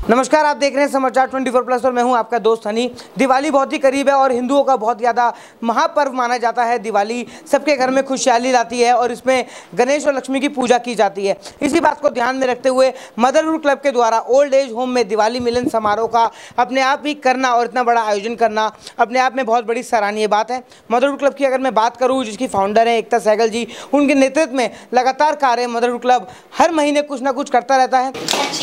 नमस्कार, आप देख रहे हैं समाचार 24+ और मैं हूं आपका दोस्त हनी। दिवाली बहुत ही करीब है और हिंदुओं का बहुत ज़्यादा महापर्व माना जाता है। दिवाली सबके घर में खुशहाली लाती है और इसमें गणेश और लक्ष्मी की पूजा की जाती है। इसी बात को ध्यान में रखते हुए मदरहुड क्लब के द्वारा ओल्ड एज होम में दिवाली मिलन समारोह का अपने आप ही करना और इतना बड़ा आयोजन करना अपने आप में बहुत बड़ी सराहनीय बात है। मदरहुड क्लब की अगर मैं बात करूँ, जिसकी फाउंडर हैं एकता सहगल जी, उनके नेतृत्व में लगातार कार्य मदरहुड क्लब हर महीने कुछ ना कुछ करता रहता है।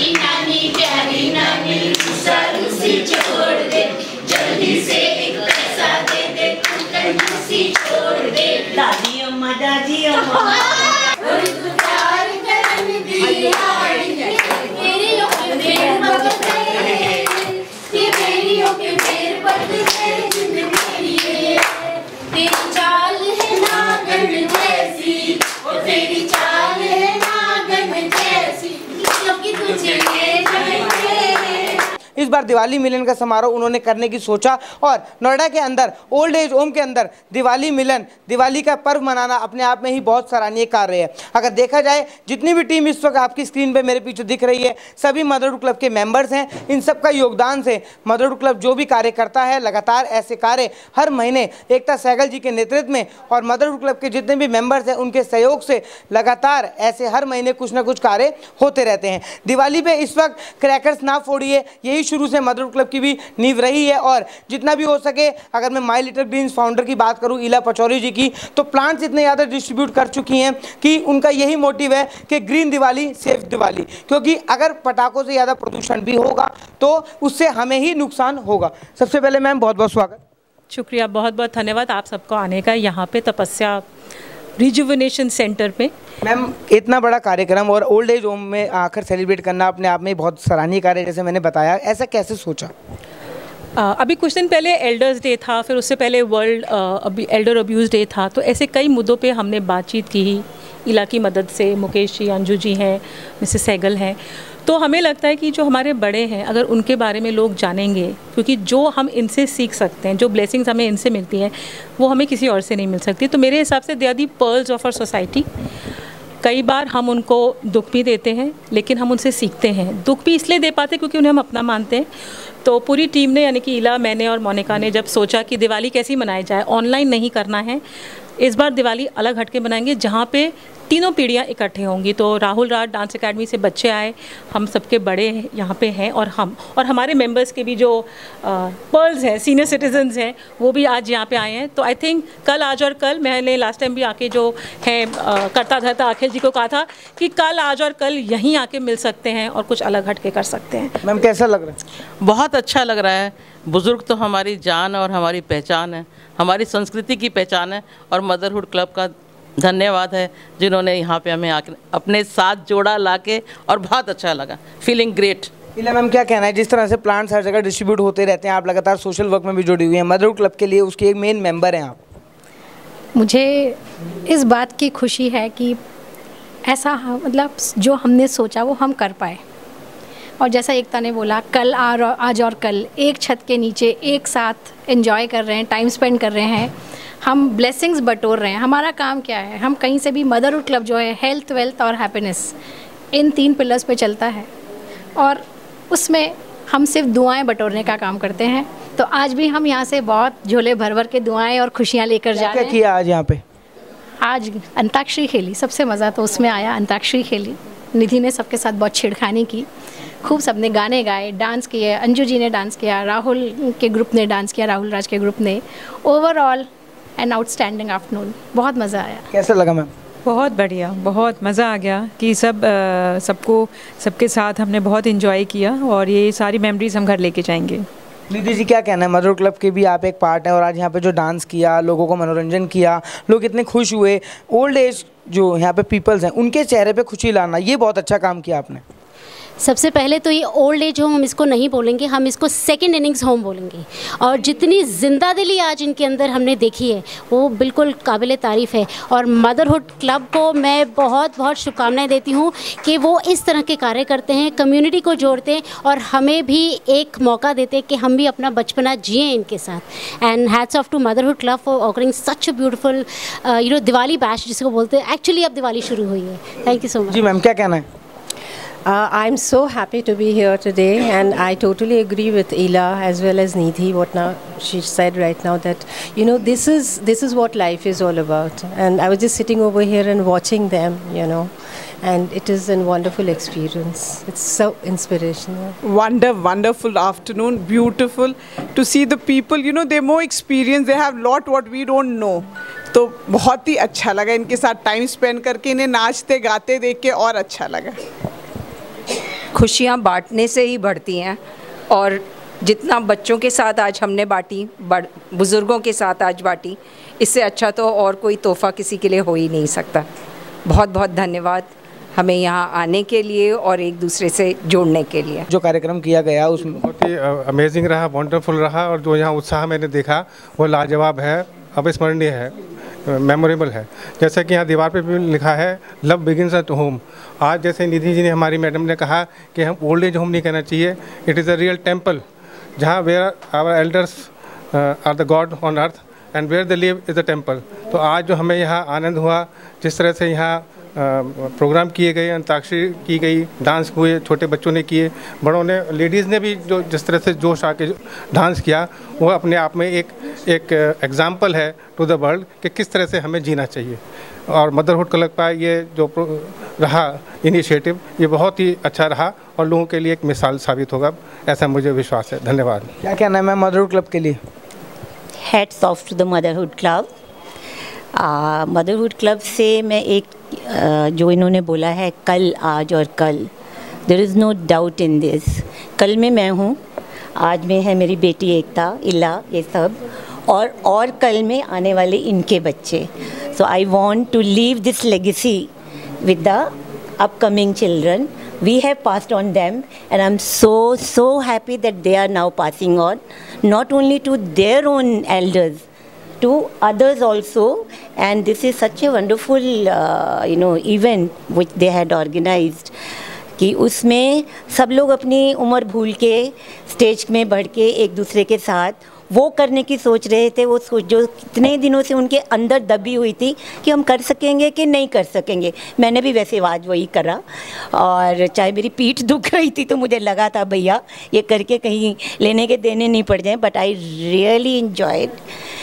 नानी सारूसी छोड़ दे, जल्दी से एक पैसा दे दे, कंजूसी छोड़ दे। दादी अम्मा और प्यार करने दी मेरी ओके मेर बदले, ये मेरी ओके मेर बदले जिंदगी है। तेरी चाल है नागन जैसी, ओ तेरी चाल है नागन जैसी, क्योंकि तुझे इस बार दिवाली मिलन का समारोह उन्होंने करने की सोचा और नोएडा के अंदर ओल्ड एज होम के अंदर दिवाली मिलन, दिवाली का पर्व मनाना अपने आप में ही बहुत सराहनीय कार्य है। अगर देखा जाए, जितनी भी टीम इस वक्त आपकी स्क्रीन पे मेरे पीछे दिख रही है, सभी मदरहुड क्लब के मेंबर्स हैं। इन सब का योगदान से मदरहुड क्लब जो भी कार्य करता है, लगातार ऐसे कार्य हर महीने एकता सहगल जी के नेतृत्व में और मदरहुड क्लब के जितने भी मेंबर्स हैं उनके सहयोग से लगातार ऐसे हर महीने कुछ ना कुछ कार्य होते रहते हैं। दिवाली पे इस वक्त क्रैकर्स ना फोड़िए, यही शुरू से मदरहुड क्लब की भी नींव रही है और जितना भी हो सके, अगर मैं माई लिटिल ग्रीन्स फाउंडर की बात करूं इला पचौरी जी की, तो प्लांट्स इतने ज़्यादा डिस्ट्रीब्यूट कर चुकी हैं कि उनका यही मोटिव है कि ग्रीन दिवाली सेफ दिवाली, क्योंकि अगर पटाखों से ज़्यादा प्रदूषण भी होगा तो उससे हमें ही नुकसान होगा। सबसे पहले मैम बहुत बहुत स्वागत। शुक्रिया, बहुत बहुत धन्यवाद आप सबको आने का यहाँ पे तपस्या रिजुविनेशन सेंटर पे। मैम, इतना बड़ा कार्यक्रम और ओल्ड एज होम में आकर सेलिब्रेट करना अपने आप में बहुत सराहनीय कार्य, जैसे मैंने बताया, ऐसा कैसे सोचा? अभी कुछ दिन पहले एल्डर्स डे था, फिर उससे पहले वर्ल्ड अभी एल्डर अब्यूज़ डे था, तो ऐसे कई मुद्दों पे हमने बातचीत की इला की मदद से। मुकेश जी, अंजू जी हैं, मिसेस सहगल हैं, तो हमें लगता है कि जो हमारे बड़े हैं अगर उनके बारे में लोग जानेंगे, क्योंकि जो हम इनसे सीख सकते हैं, जो ब्लेसिंग्स हमें इनसे मिलती हैं वो हमें किसी और से नहीं मिल सकती। तो मेरे हिसाब से they are the pearls of our society. कई बार हम उनको दुख भी देते हैं लेकिन हम उनसे सीखते हैं। दुख भी इसलिए दे पाते क्योंकि उन्हें हम अपना मानते हैं। तो पूरी टीम ने, यानी कि इला, मैंने और मोनिका ने जब सोचा कि दिवाली कैसी मनाई जाए, ऑनलाइन नहीं करना है, इस बार दिवाली अलग हटके बनाएंगे जहाँ पे तीनों पीढ़ियाँ इकट्ठे होंगी। तो राहुल राज डांस एकेडमी से बच्चे आए, हम सबके बड़े यहाँ पे हैं और हम और हमारे मेंबर्स के भी जो पर्ल्स हैं, सीनियर सिटीजन्स हैं, वो भी आज यहाँ पे आए हैं। तो आई थिंक कल, आज और कल, मैंने लास्ट टाइम भी आके जो हैं करता धरता अखिल जी को कहा था कि कल, आज और कल यहीं आके मिल सकते हैं और कुछ अलग हटके कर सकते हैं। मैम, कैसा लग रहा है? बहुत अच्छा लग रहा है। बुज़ुर्ग तो हमारी जान और हमारी पहचान है, हमारी संस्कृति की पहचान है और मदरहुड क्लब का धन्यवाद है जिन्होंने यहाँ पे हमें आके अपने साथ जोड़ा लाके, और बहुत अच्छा लगा, फीलिंग ग्रेट। इला मैम, क्या कहना है? जिस तरह से प्लांट्स हर जगह डिस्ट्रीब्यूट होते रहते हैं, आप लगातार सोशल वर्क में भी जुड़ी हुई हैं, मदरहुड क्लब के लिए उसके एक मेन मेंबर हैं आप। मुझे इस बात की खुशी है कि ऐसा मतलब जो हमने सोचा वो हम कर पाए। और जैसा एकता ने बोला, कल, आज और कल एक छत के नीचे एक साथ एंजॉय कर रहे हैं, टाइम स्पेंड कर रहे हैं, हम ब्लेसिंग्स बटोर रहे हैं। हमारा काम क्या है? हम कहीं से भी, मदरहुड क्लब जो है हेल्थ, वेल्थ और हैप्पीनेस, इन 3 पिलर्स पे चलता है और उसमें हम सिर्फ दुआएं बटोरने का काम करते हैं। तो आज भी हम यहाँ से बहुत झोले भर भर के दुआएं और खुशियाँ लेकर जा रहे हैं। क्या किया आज यहाँ पे? आज अंताक्षरी खेली, सबसे मज़ा तो उसमें आया। अंताक्षरी खेली, निधि ने सबके साथ बहुत छेड़खानी की, खूब सबने गाने गाए, डांस किए, अंजू जी ने डांस किया, राहुल के ग्रुप ने डांस किया, राहुल राज के ग्रुप ने। ओवरऑल एन आउटस्टैंडिंग आफ्टरनून, बहुत मज़ा आया। कैसा लगा मैम? बहुत बढ़िया, बहुत मज़ा आ गया कि सबके साथ हमने बहुत इन्जॉय किया और ये सारी मेमोरीज हम घर लेके जाएंगे। निधि जी, क्या कहना है? मदरहुड क्लब के भी आप एक पार्ट हैं और आज यहाँ पे जो डांस किया, लोगों को मनोरंजन किया, लोग इतने खुश हुए, ओल्ड एज जो यहाँ पे पीपल्स हैं उनके चेहरे पे खुशी लाना, ये बहुत अच्छा काम किया आपने। सबसे पहले तो ये ओल्ड एज होम हम इसको नहीं बोलेंगे, हम इसको सेकंड इनिंग्स होम बोलेंगे। और जितनी जिंदा दिली आज इनके अंदर हमने देखी है वो बिल्कुल काबिल तारीफ़ है। और मदरहुड क्लब को मैं बहुत बहुत शुभकामनाएं देती हूँ कि वो इस तरह के कार्य करते हैं, कम्युनिटी को जोड़ते हैं और हमें भी एक मौका देते हैं कि हम भी अपना बचपना जिए इनके साथ। And hats off to motherhood club for organizing such a beautiful Diwali bash जिसको बोलते हैं। एक्चुअली अब दिवाली शुरू हुई है। Thank you so much. जी मैम, क्या कहना है? I'm so happy to be here today, and I totally agree with Ela as well as Nidhi. What now she said right now, that this is what life is all about. And I was just sitting over here and watching them, and it is a wonderful experience. It's so inspirational. Wonderful afternoon, beautiful to see the people. They're more experienced, they have lot what we don't know. तो बहुत ही अच्छा लगा इनके साथ time spend करके, इन्हें नाचते गाते देख के और अच्छा लगा। खुशियाँ बांटने से ही बढ़ती हैं, और जितना बच्चों के साथ आज हमने बांटी, बुज़ुर्गों के साथ आज बांटी, इससे अच्छा तो और कोई तोहफ़ा किसी के लिए हो ही नहीं सकता। बहुत बहुत धन्यवाद हमें यहाँ आने के लिए और एक दूसरे से जोड़ने के लिए। जो कार्यक्रम किया गया उसमें बहुत ही अमेजिंग रहा, वंडरफुल रहा, और जो यहाँ उत्साह मैंने देखा वो लाजवाब है, अविस्मरणीय है, मेमोरेबल है। जैसे कि यहाँ दीवार पे भी लिखा है लव बिगिंस एट होम। आज जैसे निधि जी ने, हमारी मैडम ने कहा कि हम ओल्ड एज होम नहीं कहना चाहिए, it is a real temple जहाँ where our elders are the god on earth and where they live is a temple. तो आज जो हमें यहाँ आनंद हुआ, जिस तरह से यहाँ प्रोग्राम किए गए, अंताक्षरी की गई, डांस हुए, छोटे बच्चों ने किए, बड़ों ने, लेडीज़ ने भी जो जिस तरह से जोश आके डांस किया, वो अपने आप में एक एग्जाम्पल है टू द वर्ल्ड कि किस तरह से हमें जीना चाहिए। और मदरहुड क्लब का ये जो रहा इनिशिएटिव, ये बहुत ही अच्छा रहा और लोगों के लिए एक मिसाल साबित होगा, ऐसा मुझे विश्वास है। धन्यवाद। क्या कहना है मैम मदरहुड क्लब के लिए? Heads off to the motherhood club. Motherhood club से मैं एक जो इन्होंने बोला है कल, आज और कल, there is no doubt in this. कल में मैं हूँ, आज में है मेरी बेटी एकता, इला, ये सब, और कल में आने वाले इनके बच्चे। So I want to leave this legacy with the upcoming children. We have passed on them, and I'm so happy that they are now passing on, not only to their own elders, to others also. And this is such a wonderful event which they had organized, कि उसमें सब लोग अपनी उम्र भूल के stage में बढ़ के एक दूसरे के साथ वो करने की सोच रहे थे, वो सोच जो कितने दिनों से उनके अंदर दबी हुई थी कि हम कर सकेंगे कि नहीं कर सकेंगे। मैंने भी वैसे आज वही करा, और चाहे मेरी पीठ दुख रही थी तो मुझे लगा था भैया ये करके कहीं लेने के देने नहीं पड़ जाए, but I really enjoyed,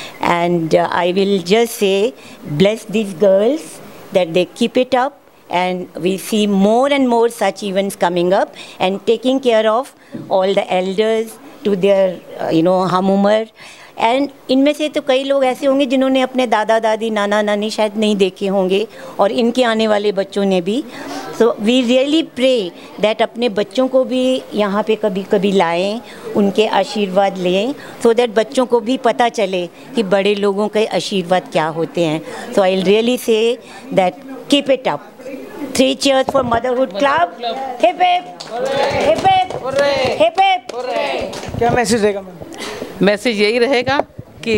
and I will just say bless these girls that they keep it up, and we see more and more such events coming up, and taking care of all the elders to their हम उम्र। And इनमें से तो कई लोग ऐसे होंगे जिन्होंने अपने दादा दादी, नाना नानी शायद नहीं देखे होंगे, और इनके आने वाले बच्चों ने भी। So we really pray that अपने बच्चों को भी यहाँ पे कभी कभी लाएं, उनके आशीर्वाद लें, सो दैट बच्चों को भी पता चले कि बड़े लोगों के आशीर्वाद क्या होते हैं। So I really say that keep it up. 3 cheers for Motherhood Club. Hip hip, hip hip, hip hip. क्या मैसेज रहेगा मैम? मैसेज यही रहेगा कि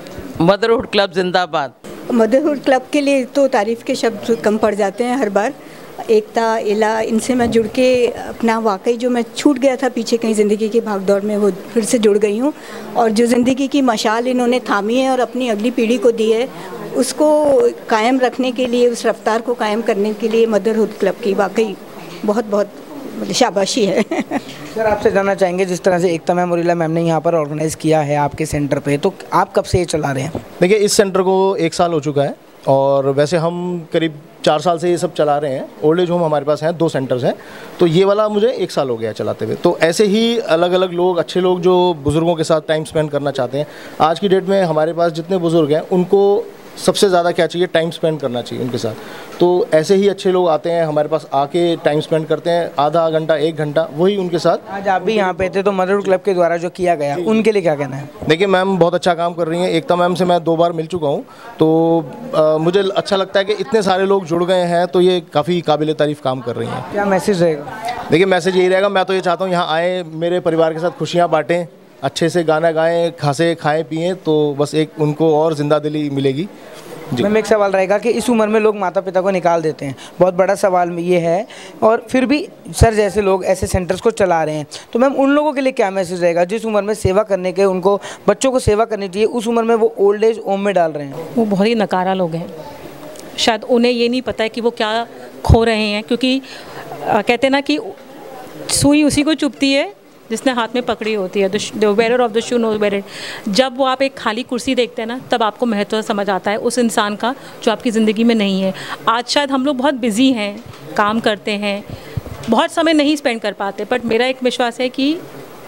मदरहुड क्लब जिंदाबाद। मदरहुड क्लब के लिए तो तारीफ़ के शब्द कम पड़ जाते हैं हर बार। एकता, इला, इनसे मैं जुड़ के अपना वाकई जो मैं छूट गया था पीछे कहीं ज़िंदगी की भागदौड़ में, वो फिर से जुड़ गई हूँ, और जो ज़िंदगी की मशाल इन्होंने थामी है और अपनी अगली पीढ़ी को दी है, उसको कायम रखने के लिए, उस रफ्तार को कायम करने के लिए मदरहुड क्लब की वाकई बहुत बहुत शाबाशी है। सर आपसे जानना चाहेंगे, जिस तरह से एकता मैम और इला मैम ने यहाँ पर ऑर्गेनाइज़ किया है आपके सेंटर पे, तो आप कब से ये चला रहे हैं? देखिए, इस सेंटर को 1 साल हो चुका है, और वैसे हम करीब 4 साल से ये सब चला रहे हैं। ओल्ड एज होम हमारे पास हैं, 2 सेंटर्स हैं, तो ये वाला मुझे 1 साल हो गया चलाते हुए। तो ऐसे ही अलग अलग लोग, अच्छे लोग जो बुज़ुर्गों के साथ टाइम स्पेंड करना चाहते हैं, आज की डेट में हमारे पास जितने बुज़ुर्ग हैं उनको सबसे ज़्यादा क्या चाहिए, टाइम स्पेंड करना चाहिए उनके साथ। तो ऐसे ही अच्छे लोग आते हैं हमारे पास, आके टाइम स्पेंड करते हैं, आधा घंटा 1 घंटा, वही उनके साथ। आज आप भी यहाँ पे थे, तो मदरहुड क्लब के द्वारा जो किया गया, उनके लिए क्या कहना है? देखिए, मैम बहुत अच्छा काम कर रही हैं। एकता मैम से मैं 2 बार मिल चुका हूँ, तो मुझे अच्छा लगता है कि इतने सारे लोग जुड़ गए हैं, तो ये काफ़ी काबिल तारीफ़ काम कर रही हैं। क्या मैसेज रहेगा? देखिए, मैसेज यही रहेगा, मैं तो ये चाहता हूँ यहाँ आएँ, मेरे परिवार के साथ खुशियाँ बाँटें, अच्छे से गाना गाएँ, खासे खाएँ पिएँ, तो बस एक उनको और जिंदा दिली मिलेगी। मैम एक सवाल रहेगा कि इस उम्र में लोग माता पिता को निकाल देते हैं, बहुत बड़ा सवाल ये है, और फिर भी सर जैसे लोग ऐसे सेंटर्स को चला रहे हैं, तो मैम उन लोगों के लिए क्या मैसेज रहेगा जिस उम्र में सेवा करने के, उनको बच्चों को सेवा करनी चाहिए, उस उम्र में वो ओल्ड एज होम में डाल रहे हैं? वो बहुत ही नकारा लोग हैं, शायद उन्हें ये नहीं पता है कि वो क्या खो रहे हैं, क्योंकि कहते हैं ना कि सुई उसी को चुभती है जिसने हाथ में पकड़ी होती है। The wear of the shoe knows where it. जब वो आप एक खाली कुर्सी देखते हैं ना, तब आपको महत्व समझ आता है उस इंसान का जो आपकी ज़िंदगी में नहीं है। आज शायद हम लोग बहुत बिजी हैं, काम करते हैं, बहुत समय नहीं स्पेंड कर पाते, बट मेरा एक विश्वास है कि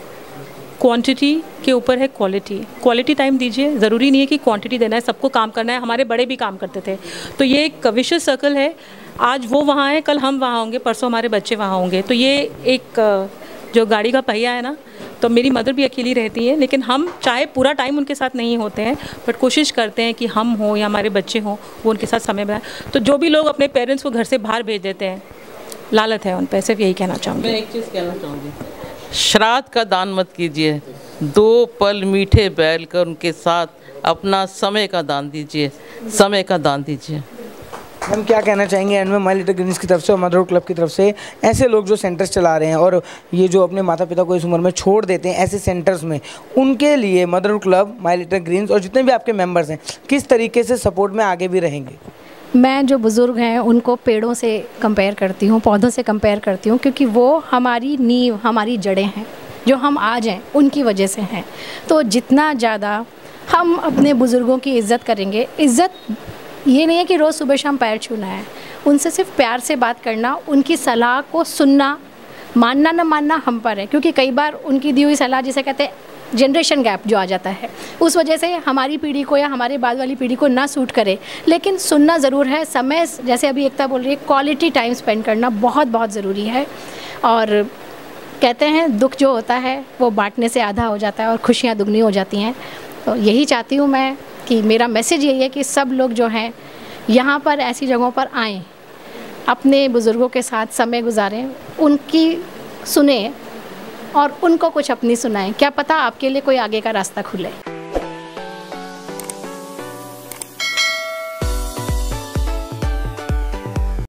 क्वांटिटी के ऊपर है क्वालिटी। क्वालिटी टाइम दीजिए, ज़रूरी नहीं है कि क्वांटिटी देना है, सबको काम करना है। हमारे बड़े भी काम करते थे, तो ये एक विशियस सर्कल है। आज वो वहाँ है, कल हम वहाँ होंगे, परसों हमारे बच्चे वहाँ होंगे। तो ये एक जो गाड़ी का पहिया है ना, तो मेरी मदर भी अकेली रहती है, लेकिन हम चाहे पूरा टाइम उनके साथ नहीं होते हैं, बट कोशिश करते हैं कि हम हों या हमारे बच्चे हों, वो उनके साथ समय बिताएं। तो जो भी लोग अपने पेरेंट्स को घर से बाहर भेज देते हैं, लालत है उन पर। सिर्फ यही कहना चाहूँगी। मैं एक चीज़ कहना चाहूँगी, श्राद्ध का दान मत कीजिए, 2 पल मीठे बैल कर उनके साथ अपना समय का दान दीजिए, समय का दान दीजिए। हम क्या कहना चाहेंगे एंड में माय लिटिल ग्रीन्स की तरफ से और मदरहुड क्लब की तरफ से, ऐसे लोग जो सेंटर्स चला रहे हैं और ये जो अपने माता पिता को इस उम्र में छोड़ देते हैं ऐसे सेंटर्स में, उनके लिए motherhood club, my little greens और जितने भी आपके मेंबर्स हैं किस तरीके से सपोर्ट में आगे भी रहेंगे? मैं जो बुज़ुर्ग हैं उनको पेड़ों से कंपेयर करती हूँ, पौधों से कंपेयर करती हूँ, क्योंकि वो हमारी नींव, हमारी जड़ें हैं। जो हम आज हैं उनकी वजह से हैं। तो जितना ज़्यादा हम अपने बुज़ुर्गों की इज़्ज़त करेंगे, इज़्ज़त ये नहीं है कि रोज़ सुबह शाम पैर छूना है, उनसे सिर्फ प्यार से बात करना, उनकी सलाह को सुनना, मानना ना मानना हम पर है। क्योंकि कई बार उनकी दी हुई सलाह, जिसे कहते हैं जनरेशन गैप जो आ जाता है, उस वजह से हमारी पीढ़ी को या हमारे बाद वाली पीढ़ी को ना सूट करे, लेकिन सुनना ज़रूर है। समय, जैसे अभी एकता बोल रही है, क्वालिटी टाइम स्पेंड करना बहुत बहुत ज़रूरी है। और कहते हैं दुख जो होता है वो बांटने से आधा हो जाता है और खुशियाँ दुगनी हो जाती हैं। तो यही चाहती हूँ मैं कि मेरा मैसेज यही है कि सब लोग जो हैं यहाँ पर ऐसी जगहों पर आएँ, अपने बुज़ुर्गों के साथ समय गुजारें, उनकी सुने और उनको कुछ अपनी सुनाएं। क्या पता आपके लिए कोई आगे का रास्ता खुले।